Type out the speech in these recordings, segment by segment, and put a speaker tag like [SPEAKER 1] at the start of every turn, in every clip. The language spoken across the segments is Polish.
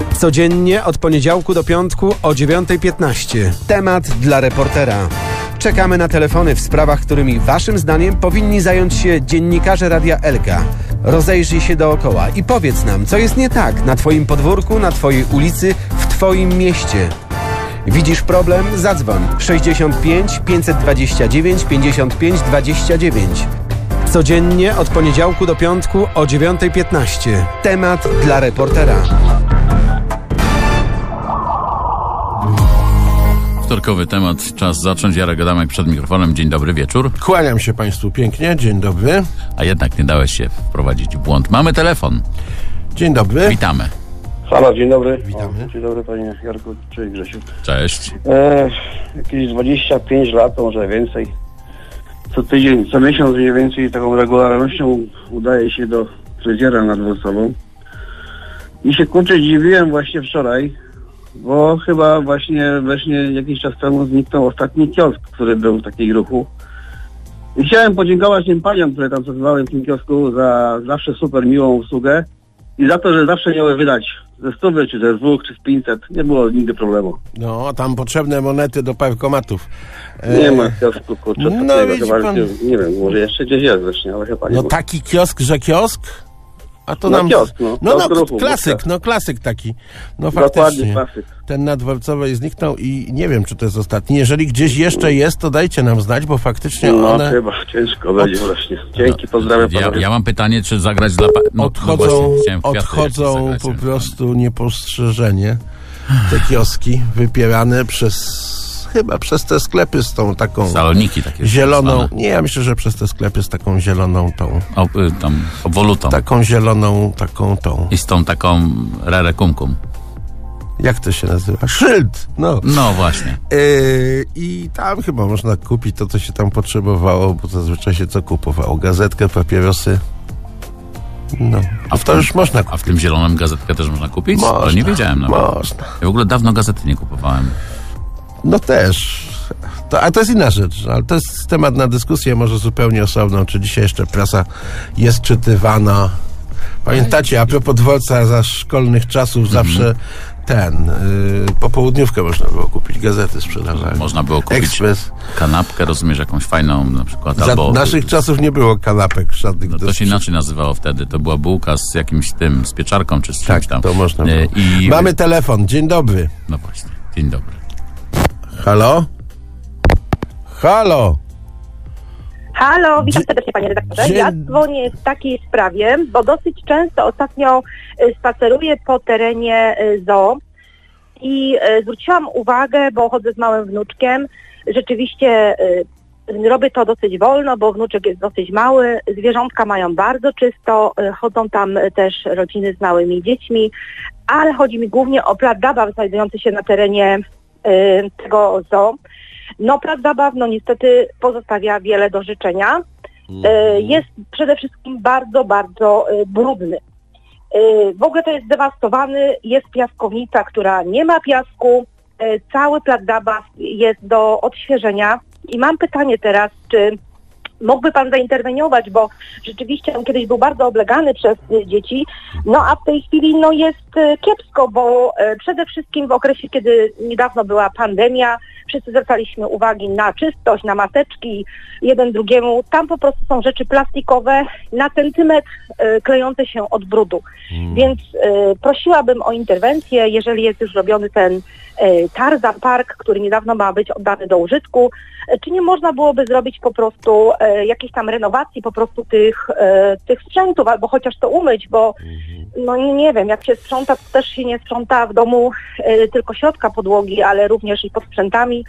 [SPEAKER 1] Codziennie od poniedziałku do piątku o 9:15. Temat dla reportera. Czekamy na telefony w sprawach, którymi waszym zdaniem powinni zająć się dziennikarze Radia Elka. Rozejrzyj się dookoła i powiedz nam, co jest nie tak na twoim podwórku, na twojej ulicy, w twoim mieście. Widzisz problem? Zadzwoń 65 529 55 29. Codziennie od poniedziałku do piątku o 9:15. Temat dla reportera.
[SPEAKER 2] Wtorkowy temat, czas zacząć. Jarek Adamek przed mikrofonem. Dzień dobry, wieczór.
[SPEAKER 3] Kłaniam się Państwu pięknie, dzień dobry.
[SPEAKER 2] A jednak nie dałeś się wprowadzić w błąd. Mamy telefon.
[SPEAKER 3] Dzień dobry.
[SPEAKER 2] Witamy.
[SPEAKER 4] Halo, dzień dobry.
[SPEAKER 3] Witamy.
[SPEAKER 4] Dzień dobry panie Jarku, czyli Grzesiu.
[SPEAKER 2] Cześć.
[SPEAKER 4] Jakieś 25 lat, a może więcej. Co tydzień, co miesiąc mniej więcej taką regularnością udaje się do fryzjera nad Wrocławą. I się kurczę dziwiłem właśnie wczoraj, bo chyba właśnie jakiś czas temu zniknął ostatni kiosk, który był w takiej ruchu. I chciałem podziękować tym paniom, które tam pracowały w tym kiosku za zawsze super miłą usługę i za to, że zawsze miały wydać ze 100, czy ze 2, czy z 500. Nie było nigdy problemu.
[SPEAKER 3] No, tam potrzebne monety do parkomatów.
[SPEAKER 4] Nie ma kiosku, kurczę,
[SPEAKER 3] no
[SPEAKER 4] chyba,
[SPEAKER 3] pan...
[SPEAKER 4] nie wiem, może jeszcze gdzieś jest właśnie, ale chyba nie
[SPEAKER 3] No
[SPEAKER 4] ma.
[SPEAKER 3] taki kiosk, że kiosk? A to
[SPEAKER 4] No
[SPEAKER 3] nam...
[SPEAKER 4] kiosk,
[SPEAKER 3] klasyk taki. No
[SPEAKER 4] Dokładnie,
[SPEAKER 3] faktycznie.
[SPEAKER 4] klasyk.
[SPEAKER 3] Ten na Dworcowej zniknął i nie wiem, czy to jest ostatni. Jeżeli gdzieś jeszcze jest, to dajcie nam znać, bo faktycznie
[SPEAKER 4] No
[SPEAKER 3] one...
[SPEAKER 4] chyba ciężko będzie właśnie. Dzięki, pozdrawiam panowie.
[SPEAKER 2] Ja mam pytanie, czy zagrać dla...
[SPEAKER 3] Odchodzą po prostu niepostrzeżenie te kioski wypierane chyba przez te sklepy z tą taką
[SPEAKER 2] saloniki takie
[SPEAKER 3] zieloną.
[SPEAKER 2] zwane.
[SPEAKER 3] Nie, ja myślę, że przez te sklepy z taką zieloną
[SPEAKER 2] tam obwolutą.
[SPEAKER 3] taką zieloną, tą.
[SPEAKER 2] I z tą taką rerekumkum.
[SPEAKER 3] Jak to się nazywa? Szyld!
[SPEAKER 2] No właśnie.
[SPEAKER 3] I tam chyba można kupić to, co się tam potrzebowało, bo zazwyczaj się co kupowało? Gazetkę, papierosy. No. To już można kupić.
[SPEAKER 2] A w tym zielonym gazetkę też można kupić?
[SPEAKER 3] Można,
[SPEAKER 2] To nie wiedziałem nawet.
[SPEAKER 3] Można.
[SPEAKER 2] Ja w ogóle dawno gazety nie kupowałem.
[SPEAKER 3] No też. A to jest inna rzecz, ale to jest temat na dyskusję, może zupełnie osobną, czy dzisiaj jeszcze prasa jest czytywana. Pamiętacie, a propos dworca za szkolnych czasów zawsze popołudniówkę można było kupić, gazety sprzedażały.
[SPEAKER 2] Można było kupić
[SPEAKER 3] Ekspres.
[SPEAKER 2] kanapkę, rozumiesz, jakąś fajną na przykład,
[SPEAKER 3] Za
[SPEAKER 2] albo...
[SPEAKER 3] naszych czasów nie było kanapek żadnych.
[SPEAKER 2] No to się inaczej nazywało wtedy. To była bułka z jakimś z pieczarką, czy z czymś tam.
[SPEAKER 3] To można było. Mamy telefon, dzień dobry.
[SPEAKER 2] No właśnie, dzień dobry.
[SPEAKER 3] Halo? Halo?
[SPEAKER 5] Halo, witam serdecznie panie redaktorze. Ja dzwonię w takiej sprawie, bo dosyć często ostatnio spaceruję po terenie zoo i zwróciłam uwagę, bo chodzę z małym wnuczkiem, rzeczywiście robię to dosyć wolno, bo wnuczek jest dosyć mały, zwierzątka mają bardzo czysto, chodzą tam też rodziny z małymi dziećmi, ale chodzi mi głównie o plac zabaw znajdujący się na terenie tego zoo. No plac zabaw, niestety pozostawia wiele do życzenia. Jest przede wszystkim bardzo, bardzo brudny. W ogóle to jest zdewastowany, jest piaskownica, która nie ma piasku. Cały plac zabaw jest do odświeżenia. I mam pytanie teraz, czy mógłby pan zainterweniować, bo rzeczywiście on kiedyś był bardzo oblegany przez dzieci, a w tej chwili jest kiepsko, bo przede wszystkim w okresie, kiedy niedawno była pandemia, wszyscy zwracaliśmy uwagi na czystość, na maseczki jeden drugiemu. Tam po prostu są rzeczy plastikowe na centymetr klejące się od brudu. Więc prosiłabym o interwencję, jeżeli jest już robiony ten Tarzan Park, który niedawno ma być oddany do użytku. Czy nie można byłoby zrobić po prostu jakiejś tam renowacji po prostu tych sprzętów, albo chociaż to umyć, bo nie wiem, jak się sprząta, to też się nie sprząta w domu tylko środka podłogi, ale również i pod sprzętami.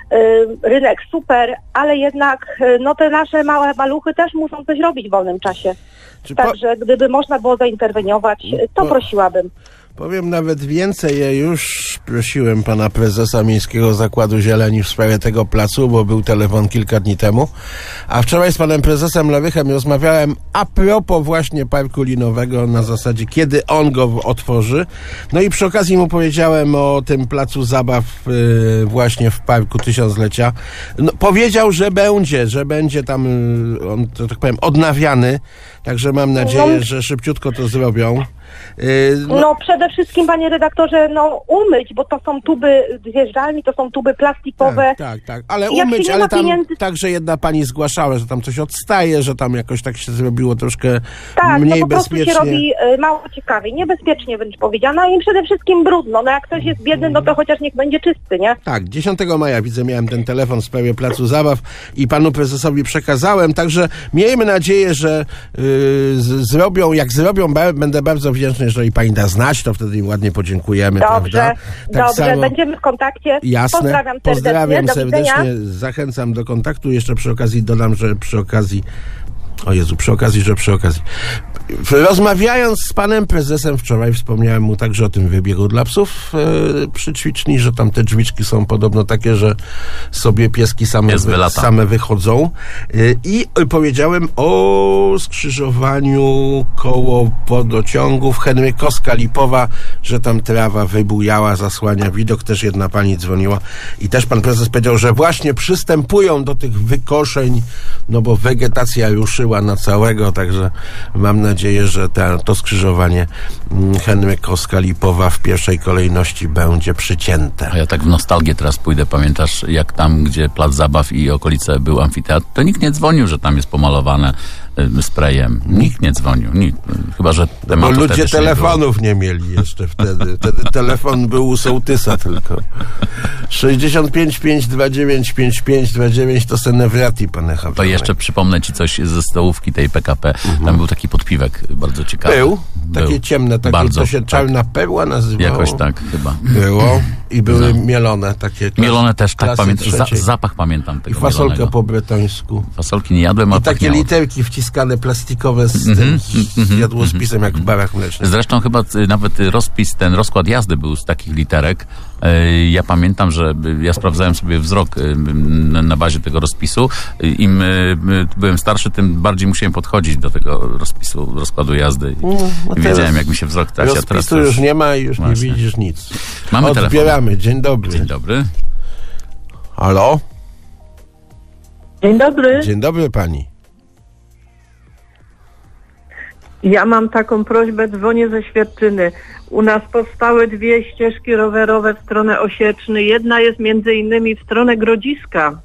[SPEAKER 5] Rynek super, ale jednak te nasze małe maluchy też muszą coś robić w wolnym czasie. Także gdyby można było zainterweniować, to prosiłabym.
[SPEAKER 3] Powiem nawet więcej, ja już prosiłem pana prezesa Miejskiego Zakładu Zieleni w sprawie tego placu, bo był telefon kilka dni temu, a wczoraj z panem prezesem Lewychem rozmawiałem a propos właśnie parku linowego, na zasadzie kiedy on go otworzy. No i przy okazji mu powiedziałem o tym placu zabaw właśnie w Parku Tysiąclecia. Powiedział, że będzie tam, on, to tak powiem, odnawiany, także mam nadzieję, że szybciutko to zrobią.
[SPEAKER 5] No przede wszystkim, panie redaktorze, umyć, bo to są tuby zjeżdżalni, to są tuby plastikowe.
[SPEAKER 3] Tak. Ale
[SPEAKER 5] Jak
[SPEAKER 3] umyć,
[SPEAKER 5] się nie
[SPEAKER 3] ale
[SPEAKER 5] ma
[SPEAKER 3] tam
[SPEAKER 5] pieniędzy...
[SPEAKER 3] także jedna pani zgłaszała, że tam coś odstaje, że tam jakoś tak się zrobiło troszkę
[SPEAKER 5] Tak,
[SPEAKER 3] mniej
[SPEAKER 5] to po prostu
[SPEAKER 3] bezpiecznie.
[SPEAKER 5] się robi mało ciekawie, niebezpiecznie wręcz powiedziano i przede wszystkim brudno. No jak ktoś jest biedny, no to chociaż niech będzie czysty, nie?
[SPEAKER 3] Tak, 10 maja widzę, miałem ten telefon w sprawie placu zabaw i panu prezesowi przekazałem, także miejmy nadzieję, że zrobią, jak zrobią, będę bardzo wdzięczny, jeżeli pani da znać, to wtedy im ładnie podziękujemy, prawda?
[SPEAKER 5] Dobrze, samo... będziemy w kontakcie.
[SPEAKER 3] Jasne,
[SPEAKER 5] Pozdrawiam
[SPEAKER 3] serdecznie, zachęcam do kontaktu. Jeszcze przy okazji dodam, że przy okazji, rozmawiając z panem prezesem wczoraj, wspomniałem mu także o tym wybiegu dla psów przy ćwiczni, że tam te drzwiczki są podobno takie, że sobie pieski same wychodzą. I powiedziałem o skrzyżowaniu koło wodociągów Henrykowska-Lipowa, że tam trawa wybujała, zasłania widok. Też jedna pani dzwoniła i też pan prezes powiedział, że właśnie przystępują do tych wykoszeń, no bo wegetacja ruszyła na całego, także mam nadzieję, że to skrzyżowanie Henrykowska-Lipowa w pierwszej kolejności będzie przycięte.
[SPEAKER 2] A ja tak w nostalgię teraz pójdę. Pamiętasz, jak tam, gdzie plac zabaw i okolice był amfiteatr, to nikt nie dzwonił, że tam jest pomalowane sprayem. Nikt nie dzwonił. Chyba, że tematu
[SPEAKER 3] bo ludzie telefonów nie mieli jeszcze wtedy. Wtedy telefon był u sołtysa tylko. 65 529 5529 to Senewrati, panie Hawranek.
[SPEAKER 2] To jeszcze przypomnę ci coś ze stołówki tej PKP. Tam był taki podpiwek bardzo ciekawy.
[SPEAKER 3] Takie ciemne, takie, bardzo, to się czarna perła nazywało.
[SPEAKER 2] Jakoś tak chyba.
[SPEAKER 3] Było i były mielone takie.
[SPEAKER 2] Mielone też, tak pamiętam. Zapach pamiętam tego.
[SPEAKER 3] I fasolkę
[SPEAKER 2] mielonego.
[SPEAKER 3] Po bretońsku.
[SPEAKER 2] Fasolki nie jadłem,
[SPEAKER 3] i takie literki wciskane plastikowe z jadłospisem, jak w barach mlecznych.
[SPEAKER 2] Zresztą chyba nawet ten rozkład jazdy był z takich literek. Ja pamiętam, że ja sprawdzałem sobie wzrok na bazie tego rozpisu. Im byłem starszy, tym bardziej musiałem podchodzić do tego rozkładu jazdy. I wiedziałem, jak mi się wzrok traci.
[SPEAKER 3] Rozpisu już nie ma i już właśnie nie widzisz nic.
[SPEAKER 2] Mamy
[SPEAKER 3] Odbieramy.
[SPEAKER 2] Telefon.
[SPEAKER 3] Dzień dobry.
[SPEAKER 2] Dzień dobry.
[SPEAKER 3] Halo?
[SPEAKER 6] Dzień dobry.
[SPEAKER 3] Dzień dobry pani.
[SPEAKER 6] Ja mam taką prośbę, dzwonię ze Świerczyny. U nas powstały 2 ścieżki rowerowe w stronę Osieczny. Jedna jest między innymi w stronę Grodziska.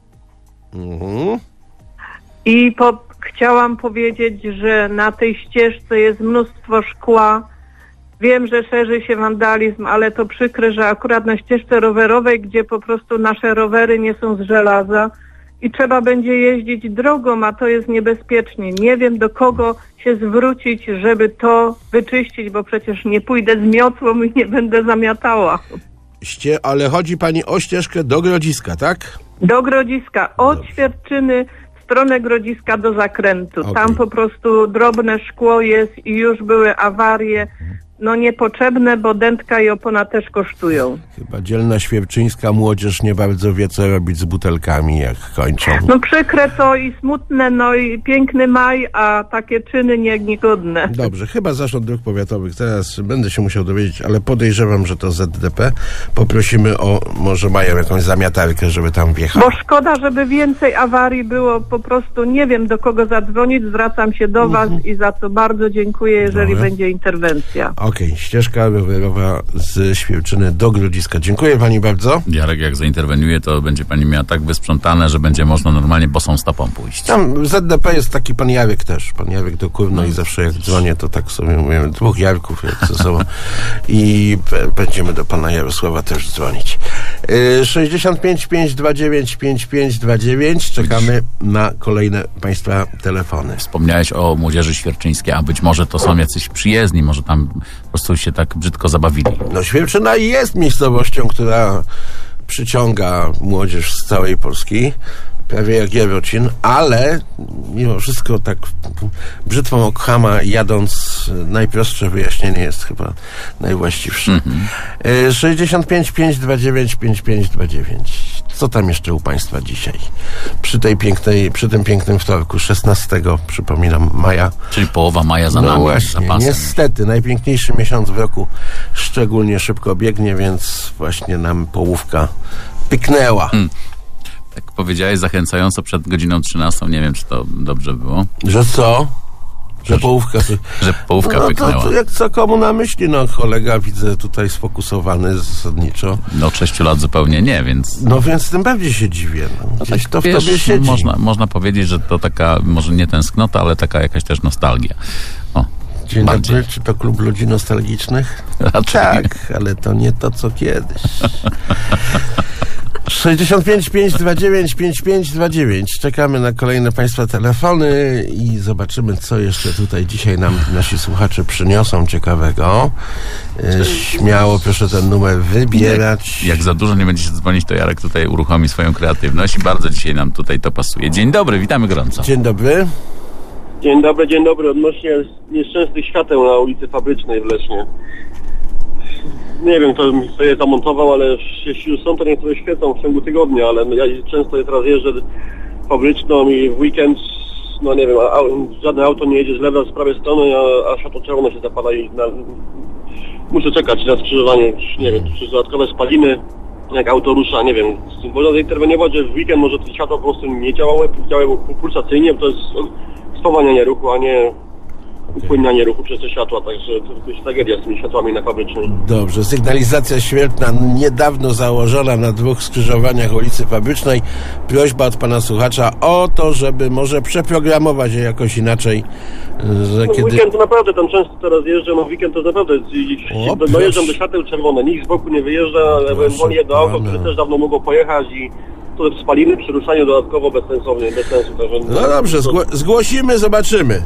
[SPEAKER 6] I chciałam powiedzieć, że na tej ścieżce jest mnóstwo szkła. Wiem, że szerzy się wandalizm, ale to przykre, że akurat na ścieżce rowerowej, gdzie po prostu nasze rowery nie są z żelaza i trzeba będzie jeździć drogą, a to jest niebezpiecznie. Nie wiem, do kogo się zwrócić, żeby to wyczyścić, bo przecież nie pójdę z miotłą i nie będę zamiatała.
[SPEAKER 3] Ale chodzi pani o ścieżkę do Grodziska, tak?
[SPEAKER 6] Do Grodziska. Od Świerczyny w stronę Grodziska do zakrętu. Okay. Tam po prostu drobne szkło jest i już były awarie. No niepotrzebne, bo dętka i opona też kosztują.
[SPEAKER 3] Chyba dzielna świerczyńska młodzież nie bardzo wie, co robić z butelkami, jak kończą.
[SPEAKER 6] No przykre to i smutne, no i piękny maj, a takie czyny niegodne.
[SPEAKER 3] Dobrze, chyba Zarząd Dróg Powiatowych, teraz będę się musiał dowiedzieć, ale podejrzewam, że to ZDP. Poprosimy może mają jakąś zamiatarkę, żeby tam wjechać.
[SPEAKER 6] Bo szkoda, żeby więcej awarii było, po prostu nie wiem, do kogo zadzwonić, zwracam się do was i za co bardzo dziękuję, jeżeli będzie interwencja.
[SPEAKER 3] Okej, ścieżka rowerowa z Świerczyny do Grodziska. Dziękuję pani bardzo.
[SPEAKER 2] Jarek, jak zainterweniuje, to będzie pani miała tak wysprzątane, że będzie można normalnie bosą stopą pójść.
[SPEAKER 3] Tam w ZDP jest taki pan Jarek też. Pan Jarek do Kurno i zawsze jak dzwonię, to tak sobie mówimy, 2 Jarków ze sobą. I będziemy do pana Jarosława też dzwonić. 65 529 5529. Czekamy na kolejne państwa telefony.
[SPEAKER 2] Wspomniałeś o młodzieży świerczyńskiej, a być może to są jacyś przyjezdni, może tam po prostu się tak brzydko zabawili.
[SPEAKER 3] No Świerczyna jest miejscowością, która przyciąga młodzież z całej Polski, prawie jak Jarocin, ale mimo wszystko tak brzytwą Okhama jadąc, najprostsze wyjaśnienie jest chyba najwłaściwsze. 65 529 5529. Co tam jeszcze u państwa dzisiaj? Przy tym pięknym wtorku, 16, przypominam, maja.
[SPEAKER 2] Czyli połowa maja za nami.
[SPEAKER 3] Właśnie, niestety, najpiękniejszy miesiąc w roku szczególnie szybko biegnie, więc właśnie nam połówka pyknęła.
[SPEAKER 2] Tak powiedziałeś zachęcająco przed godziną 13, nie wiem, czy to dobrze było.
[SPEAKER 3] Że co? Że połówka...
[SPEAKER 2] Że połówka pyknęła.
[SPEAKER 3] To jak co komu na myśli, kolega widzę tutaj sfokusowany zasadniczo.
[SPEAKER 2] Od 6 lat zupełnie nie, więc...
[SPEAKER 3] No więc tym bardziej się dziwię. Gdzieś
[SPEAKER 2] tak,
[SPEAKER 3] to w tobie siedzi.
[SPEAKER 2] Można powiedzieć, że to taka, może nie tęsknota, ale taka jakaś też nostalgia.
[SPEAKER 3] Dzień dobry, czy to klub ludzi nostalgicznych?
[SPEAKER 2] Raczej.
[SPEAKER 3] Tak, ale to nie to, co kiedyś. 65 529 5529. Czekamy na kolejne Państwa telefony i zobaczymy, co jeszcze tutaj dzisiaj nam nasi słuchacze przyniosą ciekawego. Śmiało proszę ten numer wybierać.
[SPEAKER 2] Jak za dużo nie będziecie dzwonić, to Jarek tutaj uruchomi swoją kreatywność i bardzo dzisiaj nam tutaj to pasuje. Dzień dobry, witamy gorąco.
[SPEAKER 3] Dzień dobry.
[SPEAKER 7] Dzień dobry. Odnośnie nieszczęsnych świateł na ulicy Fabrycznej w Lesznie. Nie wiem, kto je zamontował, ale jeśli już są, to niektóre świecą w ciągu tygodnia, ale ja często teraz jeżdżę Fabryczną i w weekend, nie wiem, żadne auto nie jedzie z lewej, z prawej strony, a światło czerwone się zapala i muszę czekać na skrzyżowanie, nie wiem, czy dodatkowe spaliny, jak auto rusza, nie wiem. Można zainterweniować, że w weekend może te światła po prostu nie działały pulsacyjnie, to jest spowalnianie ruchu, a nie upłynianie ruchu przez te światła, także to jest tragedia z tymi światłami na Fabrycznej.
[SPEAKER 3] Dobrze, sygnalizacja świetlna niedawno założona na 2 skrzyżowaniach ulicy Fabrycznej. Prośba od pana słuchacza o to, żeby może przeprogramować je jakoś inaczej, że kiedy...
[SPEAKER 7] Weekend to naprawdę tam często teraz jeżdżę, weekend to naprawdę dojeżdżam do świateł czerwone, nikt z boku nie wyjeżdża, ale woli jedno auto, które też dawno mogło pojechać i to spaliny przy ruszaniu dodatkowo bezsensownie, bez sensu.
[SPEAKER 3] No dobrze, zgłosimy, zobaczymy.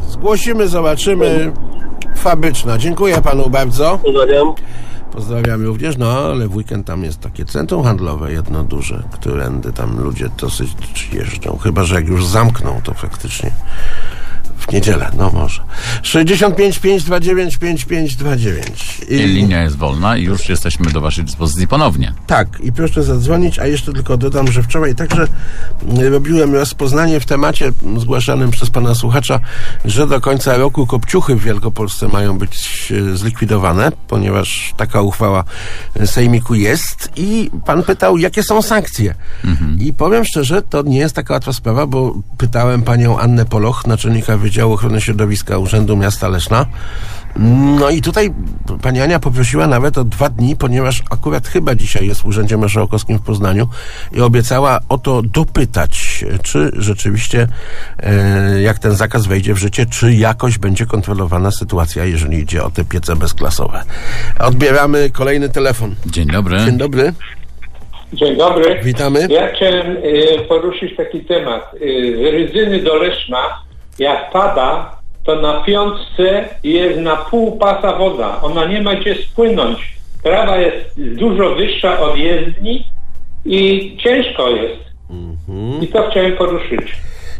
[SPEAKER 3] Fabryczna. Dziękuję panu bardzo. Pozdrawiam również, ale w weekend tam jest takie centrum handlowe, jedno duże, którędy tam ludzie dosyć jeżdżą. Chyba że jak już zamkną, to faktycznie w niedzielę, może. 65 529 5529.
[SPEAKER 2] Linia jest wolna i już jesteśmy do waszej dyspozycji ponownie.
[SPEAKER 3] Tak, i proszę zadzwonić, a jeszcze tylko dodam, że wczoraj także robiłem rozpoznanie w temacie zgłaszanym przez pana słuchacza, że do końca roku kopciuchy w Wielkopolsce mają być zlikwidowane, ponieważ taka uchwała sejmiku jest i pan pytał, jakie są sankcje. I powiem szczerze, to nie jest taka łatwa sprawa, bo pytałem panią Annę Poloch, naczelnika Wydziału Ochrony Środowiska Urzędu Miasta Leszna. No i tutaj pani Ania poprosiła nawet o 2 dni, ponieważ akurat chyba dzisiaj jest w Urzędzie Marszałkowskim w Poznaniu i obiecała o to dopytać, czy rzeczywiście jak ten zakaz wejdzie w życie, czy jakoś będzie kontrolowana sytuacja, jeżeli idzie o te piece bezklasowe. Odbieramy kolejny telefon.
[SPEAKER 2] Dzień dobry.
[SPEAKER 3] Dzień dobry.
[SPEAKER 8] Dzień dobry.
[SPEAKER 3] Witamy.
[SPEAKER 8] Ja chciałem poruszyć taki temat. Z Rydzyny do Leszna, jak pada, to na 5 jest na pół pasa woda. Ona nie ma gdzie spłynąć. Trawa jest dużo wyższa od jezdni i ciężko jest. I to chciałem poruszyć.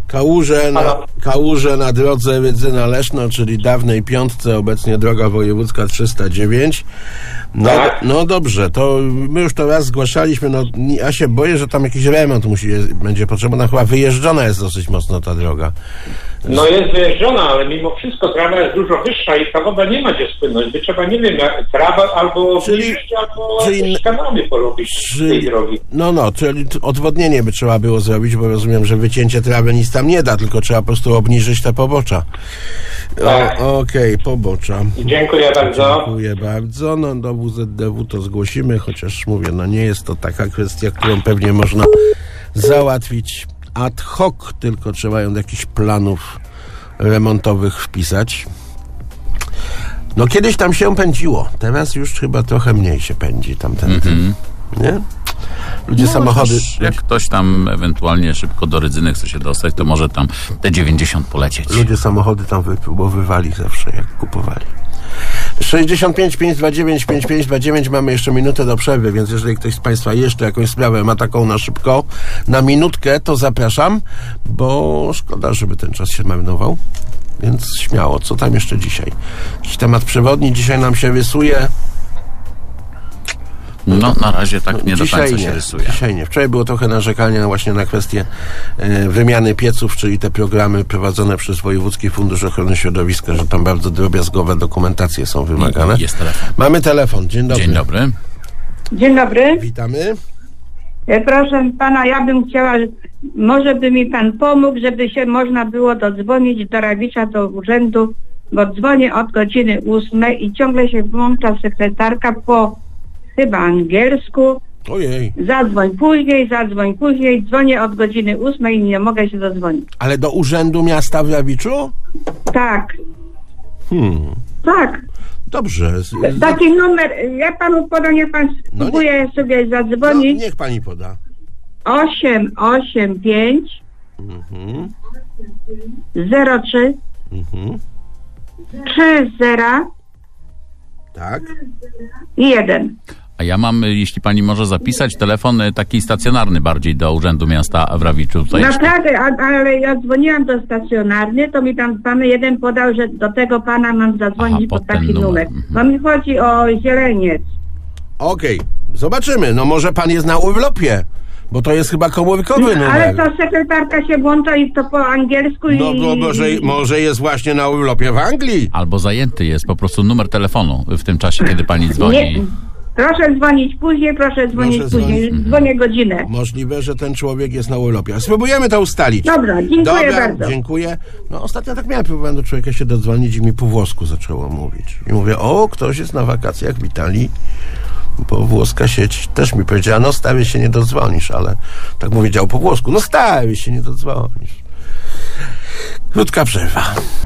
[SPEAKER 3] Kałuże na drodze Rydzyna-Leszno, czyli dawnej 5, obecnie droga wojewódzka 309. No dobrze, to my już to raz zgłaszaliśmy, ja się boję, że tam jakiś remont będzie potrzebny, chyba wyjeżdżona jest dosyć mocno ta droga.
[SPEAKER 8] No jest wyjeżdżona, ale mimo wszystko trawa jest dużo wyższa i ta woda nie ma gdzie spłynąć. By trzeba, nie wiem, trawę albo jakieś kanały porobić z tej drogi.
[SPEAKER 3] Czyli odwodnienie by trzeba było zrobić, bo rozumiem, że wycięcie trawy nic tam nie da, tylko trzeba po prostu obniżyć te pobocza.
[SPEAKER 8] Tak.
[SPEAKER 3] Okej, pobocza.
[SPEAKER 8] Dziękuję bardzo.
[SPEAKER 3] Dziękuję bardzo. Do WZDW to zgłosimy, chociaż mówię, nie jest to taka kwestia, którą pewnie można załatwić ad hoc, tylko trzeba ją do jakichś planów remontowych wpisać. Kiedyś tam się pędziło, teraz już chyba trochę mniej się pędzi tamten. Nie? Ludzie samochody...
[SPEAKER 2] Jak ktoś tam ewentualnie szybko do Rydzyny chce się dostać, to może tam te 90 polecieć.
[SPEAKER 3] Ludzie samochody tam wypróbowywali zawsze, jak kupowali. 65 529 5529, mamy jeszcze minutę do przerwy, więc jeżeli ktoś z państwa jeszcze jakąś sprawę ma taką na szybko, na minutkę, to zapraszam, bo szkoda, żeby ten czas się marnował, więc śmiało. Co tam jeszcze dzisiaj? Jakiś temat przewodni dzisiaj nam się rysuje?
[SPEAKER 2] Na razie tak nie do końca się rysuje.
[SPEAKER 3] Dzisiaj nie. Wczoraj było trochę narzekania właśnie na kwestię wymiany pieców, czyli te programy prowadzone przez Wojewódzki Fundusz Ochrony Środowiska, że tam bardzo drobiazgowe dokumentacje są wymagane.
[SPEAKER 2] Jest telefon.
[SPEAKER 3] Mamy telefon. Dzień dobry.
[SPEAKER 2] Dzień dobry.
[SPEAKER 9] Dzień dobry.
[SPEAKER 3] Witamy.
[SPEAKER 9] Proszę pana, ja bym chciała, może by mi pan pomógł, żeby się można było dodzwonić do Rawicza, do urzędu bo dzwonię od godziny 8 i ciągle się włącza sekretarka po chyba angielsku.
[SPEAKER 3] Ojej.
[SPEAKER 9] Zadzwoń później, dzwonię od godziny 8 i nie mogę się dodzwonić.
[SPEAKER 3] Ale do Urzędu Miasta w Rawiczu?
[SPEAKER 9] Tak. Tak.
[SPEAKER 3] Dobrze.
[SPEAKER 9] Taki numer, ja panu podam, niech pan spróbuje sobie zadzwonić.
[SPEAKER 3] No, niech pani poda.
[SPEAKER 9] 885 03 30
[SPEAKER 3] Tak.
[SPEAKER 9] 1.
[SPEAKER 2] A ja mam, jeśli pani może zapisać, telefon taki stacjonarny bardziej do Urzędu Miasta w Rawiczu. Tutaj
[SPEAKER 9] Naprawdę, ale ja dzwoniłam do stacjonarny, to mi tam pan jeden podał, że do tego pana mam zadzwonić pod taki numer. Bo mi chodzi o zieleniec.
[SPEAKER 3] Okej. Zobaczymy. No może pan jest na urlopie, bo to jest chyba komórkowy numer.
[SPEAKER 9] Ale to sekretarka się włącza i to po angielsku
[SPEAKER 3] No bo może jest właśnie na urlopie w Anglii.
[SPEAKER 2] albo zajęty jest po prostu numer telefonu w tym czasie, kiedy pani dzwoni.
[SPEAKER 9] Nie. Proszę dzwonić później, dzwonię godzinę.
[SPEAKER 3] Możliwe, że ten człowiek jest na urlopie. Spróbujemy to ustalić.
[SPEAKER 9] Dobra, dziękuję bardzo.
[SPEAKER 3] Dziękuję. No ostatnio tak miałem, próbowałem do człowieka się dodzwonić i mi po włosku zaczęło mówić. I mówię, ktoś jest na wakacjach w Italii, bo włoska sieć też mi powiedziała, no stary, się nie dodzwonisz, ale tak mu wiedział po włosku, no stary, się nie dodzwonisz. Krótka przerwa.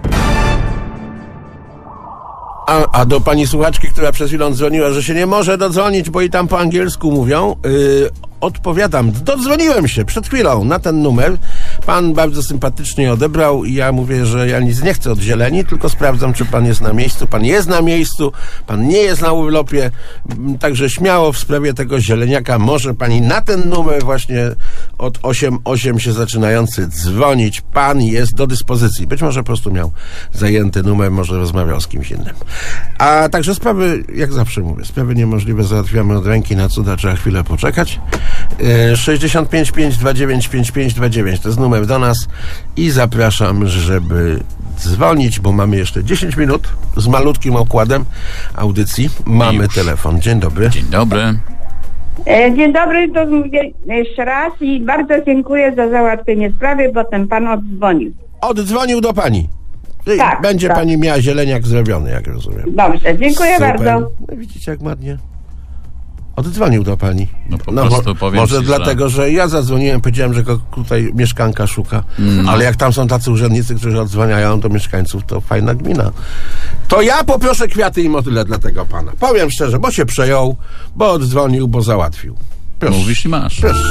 [SPEAKER 3] A do pani słuchaczki, która przed chwilą dzwoniła, że się nie może dodzwonić, bo i tam po angielsku mówią, odpowiadam, dodzwoniłem się przed chwilą na ten numer. Pan bardzo sympatycznie odebrał i ja mówię, że ja nic nie chcę od zieleni, tylko sprawdzam, czy pan jest na miejscu. Pan jest na miejscu, pan nie jest na urlopie, także śmiało w sprawie tego zieleniaka może pani na ten numer właśnie od 88 się zaczynający dzwonić. Pan jest do dyspozycji. Być może po prostu miał zajęty numer, może rozmawiał z kimś innym. A także sprawy, jak zawsze mówię, sprawy niemożliwe załatwiamy od ręki, na cuda trzeba chwilę poczekać. 65 529 5529 to jest numer do nas i zapraszam, żeby dzwonić, bo mamy jeszcze 10 minut z malutkim okładem audycji. Mamy telefon. Dzień dobry.
[SPEAKER 2] Dzień dobry.
[SPEAKER 9] Dzień dobry, to mówię jeszcze raz i bardzo dziękuję za załatwienie sprawy, bo ten pan oddzwonił.
[SPEAKER 3] Oddzwonił do pani.
[SPEAKER 9] Tak,
[SPEAKER 3] będzie pani miała zieleniak zrobiony, jak rozumiem.
[SPEAKER 9] Dobrze, dziękuję
[SPEAKER 3] Super.
[SPEAKER 9] bardzo.
[SPEAKER 3] No, widzicie, jak ładnie. Oddzwonił do pani.
[SPEAKER 2] No po prostu powiem
[SPEAKER 3] może
[SPEAKER 2] ci,
[SPEAKER 3] dlatego, że ja zadzwoniłem, powiedziałem, że go tutaj mieszkanka szuka. Ale jak tam są tacy urzędnicy, którzy odzwaniają do mieszkańców, to fajna gmina. To ja poproszę kwiaty i motyle dla tego pana. Powiem szczerze, bo się przejął, bo oddzwonił, bo załatwił. Proszę.
[SPEAKER 2] Mówisz i masz.
[SPEAKER 3] Proszę.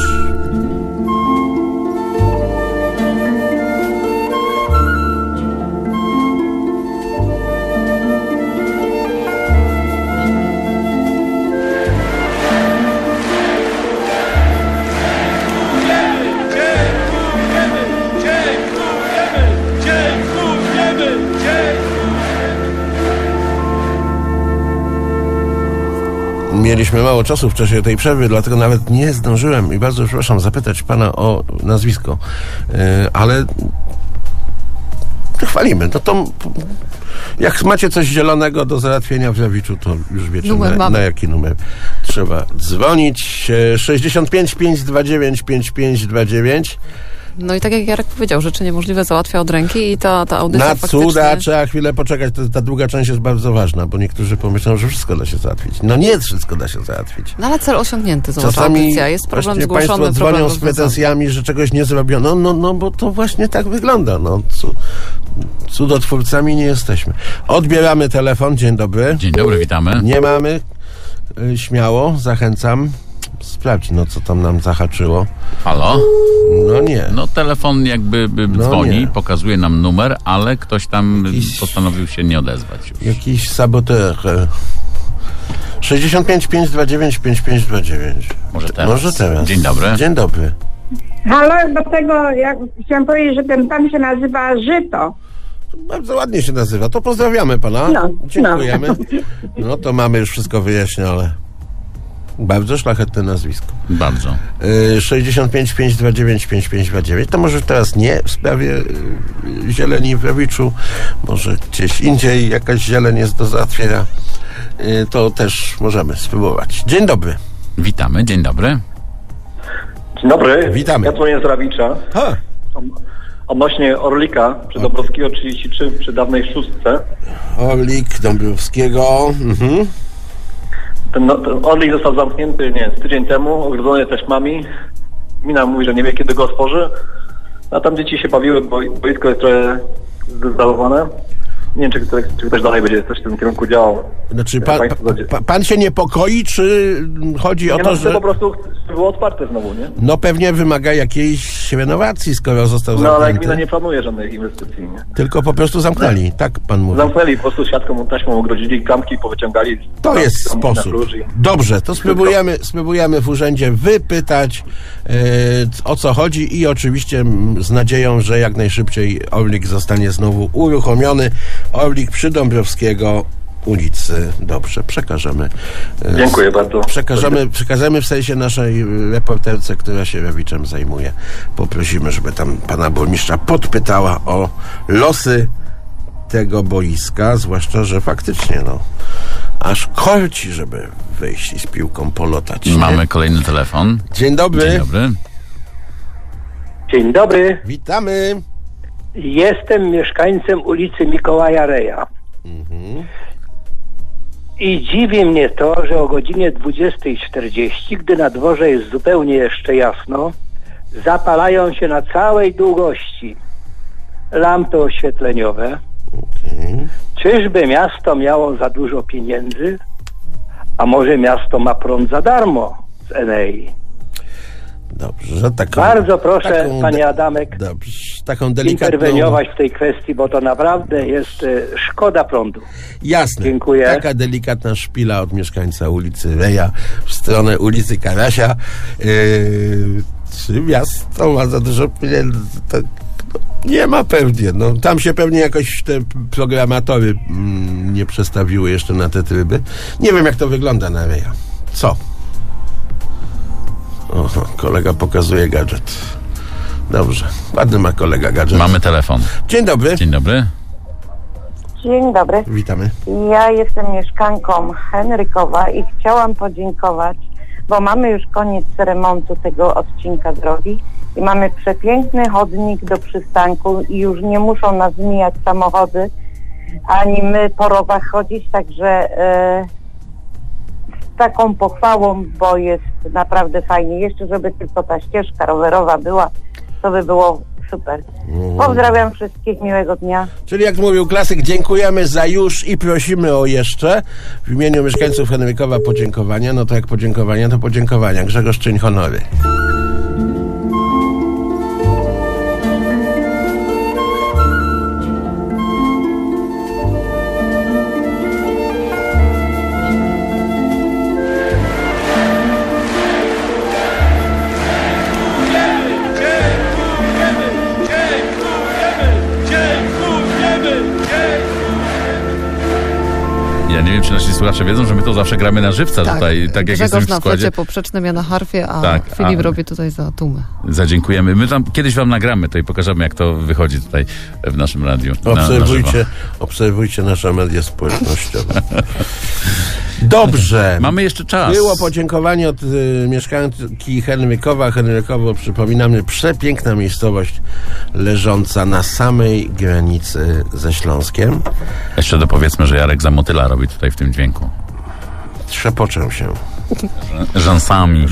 [SPEAKER 3] Mieliśmy mało czasu w czasie tej przerwy, dlatego nawet nie zdążyłem i bardzo przepraszam zapytać pana o nazwisko, ale chwalimy. No to jak macie coś zielonego do załatwienia w Rawiczu, to już wiecie na jaki numer trzeba dzwonić. 65 529 5529.
[SPEAKER 10] No i tak jak Jarek powiedział, rzeczy niemożliwe załatwia od ręki i ta audycja
[SPEAKER 3] na
[SPEAKER 10] faktycznie...
[SPEAKER 3] cuda trzeba chwilę poczekać, ta druga część jest bardzo ważna, bo niektórzy pomyślą, że wszystko da się załatwić. No nie wszystko da się załatwić.
[SPEAKER 10] No ale cel osiągnięty, zobacz,
[SPEAKER 3] czasami
[SPEAKER 10] audycja, jest problem zgłoszony,
[SPEAKER 3] państwo dzwonią z pretensjami, że czegoś nie zrobiono, no bo to właśnie tak wygląda, no. Cudotwórcami nie jesteśmy. Odbieramy telefon, dzień dobry.
[SPEAKER 2] Dzień dobry, witamy.
[SPEAKER 3] Nie mamy, śmiało, zachęcam. Sprawdź, no co tam nam zahaczyło.
[SPEAKER 2] Halo?
[SPEAKER 3] No nie.
[SPEAKER 2] No telefon jakby dzwoni, pokazuje nam numer, ale ktoś tam postanowił się nie odezwać już.
[SPEAKER 3] Jakiś saboteur. 65 529 5529. Może teraz.
[SPEAKER 2] Dzień dobry.
[SPEAKER 3] Dzień dobry.
[SPEAKER 9] Halo, do tego chciałam powiedzieć, że ten pan się nazywa Żyto.
[SPEAKER 3] Bardzo ładnie się nazywa. To pozdrawiamy pana. Dziękujemy. No to mamy już wszystko wyjaśnione. Bardzo szlachetne nazwisko.
[SPEAKER 2] Bardzo.
[SPEAKER 3] 65 529 5529. To może teraz nie w sprawie zieleni w Rawiczu, może gdzieś indziej jakaś zieleń jest do załatwienia. To też możemy spróbować. Dzień dobry.
[SPEAKER 2] Witamy, dzień dobry.
[SPEAKER 7] Dzień dobry.
[SPEAKER 3] Witamy.
[SPEAKER 7] Ja dzwonię z Rawicza.
[SPEAKER 11] Odnośnie Orlika przy Dąbrowskiego 33 przy dawnej szóstce.
[SPEAKER 3] Orlik Dąbrowskiego.
[SPEAKER 11] Ten Orlik został zamknięty, z tydzień temu, ogrodzony taśmami. Gmina mówi, że nie wie, kiedy go otworzy. A tam dzieci się bawiły, bo boisko jest trochę zdezolowane. Nie wiem, czy ktoś dalej będzie coś w tym kierunku działał.
[SPEAKER 3] Znaczy, pan się niepokoi, czy chodzi o to, że...
[SPEAKER 11] po prostu było otwarte znowu, nie?
[SPEAKER 3] No pewnie wymaga jakiejś renowacji, skoro został zamknięty.
[SPEAKER 11] No ale gmina nie planuje żadnych inwestycji, nie?
[SPEAKER 3] Tylko po prostu zamknęli, no. Tak pan mówi.
[SPEAKER 11] Zamknęli, po prostu siatką, taśmą ogrodzili, klamki powyciągali.
[SPEAKER 3] To jest sposób. Dobrze, to spróbujemy w urzędzie wypytać, o co chodzi i oczywiście z nadzieją, że jak najszybciej Orlik zostanie znowu uruchomiony. Orlik przy Dąbrowskiego ulicy. Dobrze, przekażemy.
[SPEAKER 11] Dziękuję bardzo.
[SPEAKER 3] Przekażemy w sensie naszej reporterce, która się Rowiczem zajmuje. Poprosimy, żeby tam pana burmistrza podpytała o losy tego boiska, zwłaszcza, że faktycznie aż korci, żeby wyjść i z piłką polotać.
[SPEAKER 2] Mamy kolejny telefon.
[SPEAKER 3] Dzień dobry.
[SPEAKER 2] Dzień dobry.
[SPEAKER 12] Dzień dobry.
[SPEAKER 3] Witamy.
[SPEAKER 12] Jestem mieszkańcem ulicy Mikołaja Reja. I dziwi mnie to, że o godzinie 20:40, gdy na dworze jest zupełnie jeszcze jasno, zapalają się na całej długości lampy oświetleniowe. Czyżby miasto miało za dużo pieniędzy? A może miasto ma prąd za darmo z Enei?
[SPEAKER 3] Dobrze,
[SPEAKER 12] bardzo proszę, panie Adamek,
[SPEAKER 3] taką delikatną...
[SPEAKER 12] interweniować w tej kwestii, bo to naprawdę jest szkoda prądu.
[SPEAKER 3] Jasne.
[SPEAKER 12] Dziękuję.
[SPEAKER 3] Taka delikatna szpila od mieszkańca ulicy Reja w stronę ulicy Karasia. Czy miasto ma za dużo pieniędzy? Nie ma pewnie. Tam się pewnie jakoś te programatory nie przestawiły jeszcze na te tryby. Nie wiem, jak to wygląda na Reja. Co? Oho, kolega pokazuje gadżet. Dobrze. Ładny ma kolega gadżet.
[SPEAKER 2] Mamy telefon.
[SPEAKER 3] Dzień dobry.
[SPEAKER 2] Dzień dobry.
[SPEAKER 13] Dzień dobry.
[SPEAKER 3] Witamy.
[SPEAKER 13] Ja jestem mieszkanką Henrykowa i chciałam podziękować, bo mamy już koniec remontu tego odcinka drogi i mamy przepiękny chodnik do przystanku i już nie muszą nas mijać samochody, ani my po rowach chodzić, także z taką pochwałą, bo jest naprawdę fajnie. Jeszcze żeby tylko ta ścieżka rowerowa była, to by było super. Pozdrawiam wszystkich, miłego dnia.
[SPEAKER 3] Czyli jak mówił klasyk, dziękujemy za już i prosimy o jeszcze. W imieniu mieszkańców Henrykowa podziękowania. No to jak podziękowania, to podziękowania. Grzegorz, czyń honory.
[SPEAKER 2] Ja nie wiem, czy nasi słuchacze wiedzą, że my to zawsze gramy na żywca tutaj, tak jak jesteśmy w składzie.
[SPEAKER 10] Grzegorz na flecie poprzecznym, ja na harfie, a Filip robi tutaj za tumę.
[SPEAKER 2] Zadziękujemy. My tam kiedyś wam nagramy to i pokażemy, jak to wychodzi tutaj w naszym radiu.
[SPEAKER 3] Obserwujcie nasze media społecznościowe. Dobrze.
[SPEAKER 2] Mamy jeszcze czas.
[SPEAKER 3] Było podziękowanie od mieszkanki Henrykowa. Henrykowo, przypominamy, przepiękna miejscowość leżąca na samej granicy ze Śląskiem.
[SPEAKER 2] Jeszcze dopowiedzmy, że Jarek za motyla robi tutaj w tym dźwięku.
[SPEAKER 3] Trzepoczę się.
[SPEAKER 2] Rzęsami.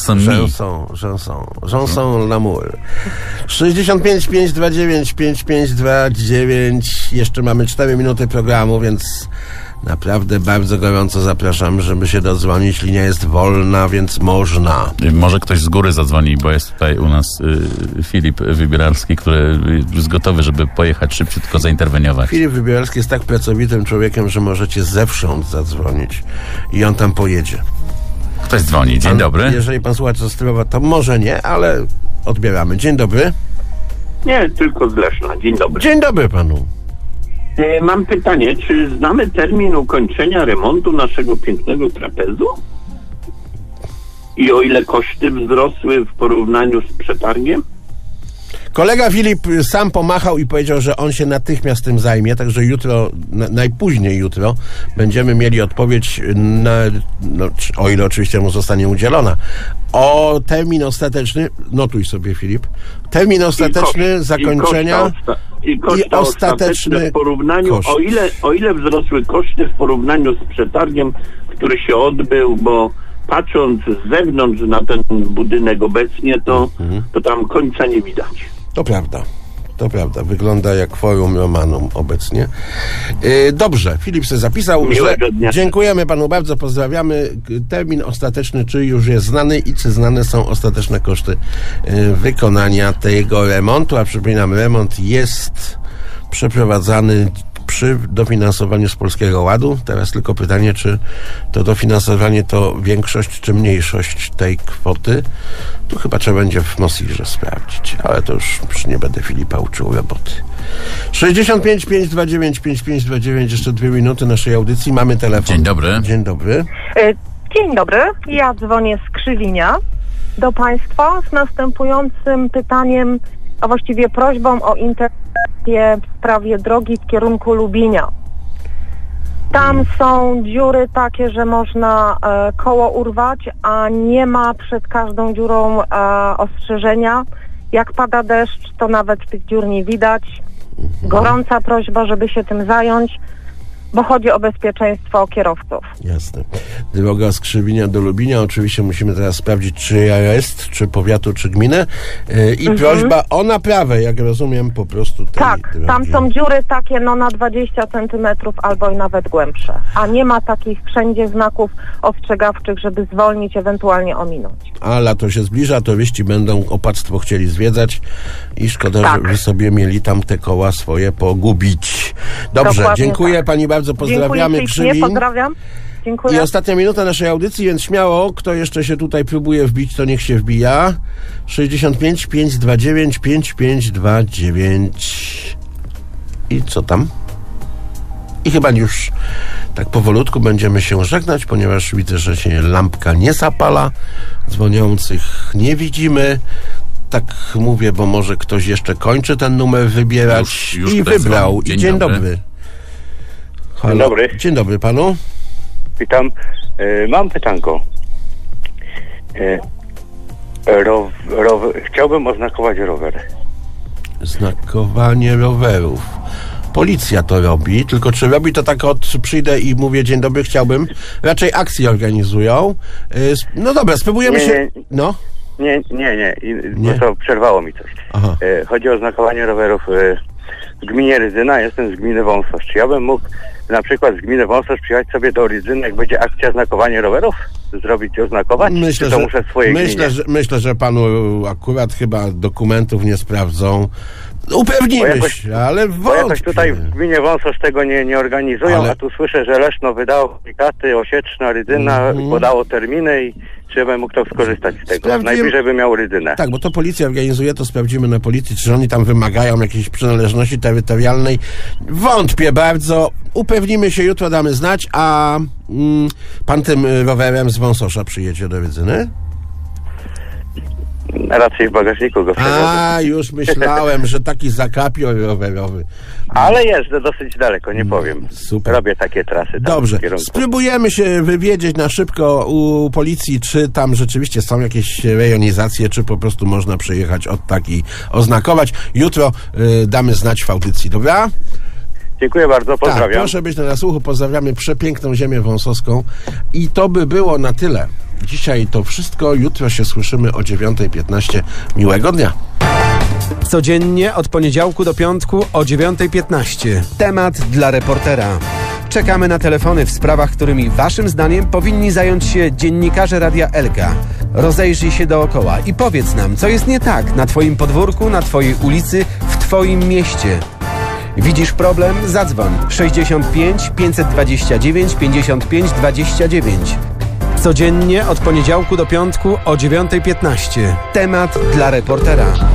[SPEAKER 3] Rzęsą l'amour. 65 529 5529. Jeszcze mamy 4 minuty programu, więc naprawdę bardzo gorąco zapraszam, żeby się dodzwonić. Linia jest wolna, więc można.
[SPEAKER 2] Może ktoś z góry zadzwoni, bo jest tutaj u nas Filip Wybieralski, który jest gotowy, żeby pojechać szybciej, tylko zainterweniować.
[SPEAKER 3] Filip Wybieralski jest tak pracowitym człowiekiem, że możecie zewsząd zadzwonić i on tam pojedzie.
[SPEAKER 2] Ktoś dzwoni. Dzień dobry.
[SPEAKER 3] Jeżeli pan słuchacz z Ostrowa, to może nie, ale odbieramy. Dzień dobry.
[SPEAKER 14] Nie, tylko z Leszna. Dzień dobry.
[SPEAKER 3] Dzień dobry panu.
[SPEAKER 14] Mam pytanie, czy znamy termin ukończenia remontu naszego pięknego trapezu? I o ile koszty wzrosły w porównaniu z przetargiem?
[SPEAKER 3] Kolega Filip sam pomachał i powiedział, że on się natychmiast tym zajmie, także jutro, najpóźniej jutro, będziemy mieli odpowiedź, o ile oczywiście mu zostanie udzielona, o termin ostateczny, notuj sobie Filip, termin ostateczny zakończenia
[SPEAKER 14] i ostateczny
[SPEAKER 3] w porównaniu,
[SPEAKER 14] koszt. O ile wzrosły koszty w porównaniu z przetargiem, który się odbył, bo patrząc z zewnątrz na ten budynek obecnie, to tam końca nie widać.
[SPEAKER 3] To prawda. Wygląda jak forum Romanum obecnie. Dobrze, Filip sobie zapisał.
[SPEAKER 14] Miłego dnia.
[SPEAKER 3] Dziękujemy panu bardzo, pozdrawiamy. Termin ostateczny, czy już jest znany i czy znane są ostateczne koszty wykonania tego remontu. A przypominam, remont jest przeprowadzany przy dofinansowaniu z Polskiego Ładu. Teraz tylko pytanie, czy to dofinansowanie to większość, czy mniejszość tej kwoty. Tu chyba trzeba będzie w Mosirze sprawdzić, ale to już nie będę Filipa uczył roboty. 65 529 5529, jeszcze 2 minuty naszej audycji. Mamy telefon.
[SPEAKER 2] Dzień dobry.
[SPEAKER 3] Dzień dobry.
[SPEAKER 5] Dzień dobry. Ja dzwonię z Krzywinia do Państwa z następującym pytaniem, a właściwie prośbą o interwencję w sprawie drogi w kierunku Lubinia. Tam są dziury takie, że można koło urwać, a nie ma przed każdą dziurą ostrzeżenia. Jak pada deszcz, to nawet tych dziur nie widać. Gorąca prośba, żeby się tym zająć, bo chodzi o bezpieczeństwo kierowców.
[SPEAKER 3] Jasne. Droga z Krzywinia do Lubinia. Oczywiście musimy teraz sprawdzić, czyja jest, czy powiatu, czy gminy. I prośba o naprawę, jak rozumiem, po prostu tej drogi.
[SPEAKER 5] Tam są dziury takie na 20 centymetrów albo i nawet głębsze. A nie ma takich wszędzie znaków ostrzegawczych, żeby zwolnić, ewentualnie ominąć.
[SPEAKER 3] A lato się zbliża, turyści będą opactwo chcieli zwiedzać i szkoda, żeby sobie mieli tam te koła swoje pogubić. Dobrze, dokładnie dziękuję pani bardzo, pozdrawiamy Krzywiń.
[SPEAKER 5] Pozdrawiam. Dziękuję.
[SPEAKER 3] I ostatnia minuta naszej audycji, więc śmiało, kto jeszcze się tutaj próbuje wbić, to niech się wbija. 65 529 5529. I co tam? I chyba już tak powolutku będziemy się żegnać, ponieważ widzę, że się lampka nie zapala, dzwoniących nie widzimy. Tak mówię, bo może ktoś jeszcze kończy ten numer wybierać już i wybrał. Dzień dobry. Halo.
[SPEAKER 15] Dzień dobry.
[SPEAKER 3] Dzień dobry panu.
[SPEAKER 15] Witam. Mam pytanko. Chciałbym oznakować rower.
[SPEAKER 3] Znakowanie rowerów. Policja to robi, tylko czy robi to tak przyjdę i mówię dzień dobry, chciałbym. Raczej akcje organizują. No dobra, spróbujemy się... No.
[SPEAKER 15] Nie. Bo to przerwało mi coś. Chodzi o znakowanie rowerów w gminie Rydzyna. Jestem z gminy Wąsosz. Czy ja bym mógł na przykład z gminy Wąsosz przyjechać sobie do Rydzyna, jak będzie akcja znakowanie rowerów? Zrobić, oznakować?
[SPEAKER 3] Myślę, że panu akurat chyba dokumentów nie sprawdzą. Upewnimy się, ale wątpię.
[SPEAKER 15] Bo jakoś tutaj w gminie Wąsosz tego nie organizują, a tu słyszę, że Leszno wydało komunikaty, Osieczna, Rydzyna podało terminy i czy bym mógł to skorzystać z tego. Najbliżej by miał Rydzynę.
[SPEAKER 3] Tak, bo to policja organizuje, to sprawdzimy na policji, czy oni tam wymagają jakiejś przynależności terytorialnej. Wątpię bardzo. Upewnimy się, jutro damy znać, a pan tym rowerem z Wąsosza przyjedzie do Rydzyny?
[SPEAKER 15] Raczej w bagażniku go przewiozę.
[SPEAKER 3] A, już myślałem, że taki zakapior rowerowy.
[SPEAKER 15] Ale jeżdżę dosyć daleko, nie powiem.
[SPEAKER 3] Super.
[SPEAKER 15] Robię takie trasy tam.
[SPEAKER 3] Dobrze, spróbujemy się wywiedzieć na szybko u policji, czy tam rzeczywiście są jakieś rejonizacje, czy po prostu można przyjechać od tak i oznakować. Jutro damy znać w audycji, dobra?
[SPEAKER 15] Dziękuję bardzo, pozdrawiam.
[SPEAKER 3] Tak, proszę być na nasłuchu, pozdrawiamy przepiękną ziemię wąsowską. I to by było na tyle. Dzisiaj to wszystko, jutro się słyszymy o 9:15. Miłego dnia.
[SPEAKER 1] Codziennie od poniedziałku do piątku o 9:15. Temat dla reportera. Czekamy na telefony w sprawach, którymi waszym zdaniem powinni zająć się dziennikarze Radia Elka. Rozejrzyj się dookoła i powiedz nam, co jest nie tak na twoim podwórku, na twojej ulicy, w twoim mieście. Widzisz problem? Zadzwoń 65 529 55 29. Codziennie od poniedziałku do piątku o 9:15. Temat dla reportera.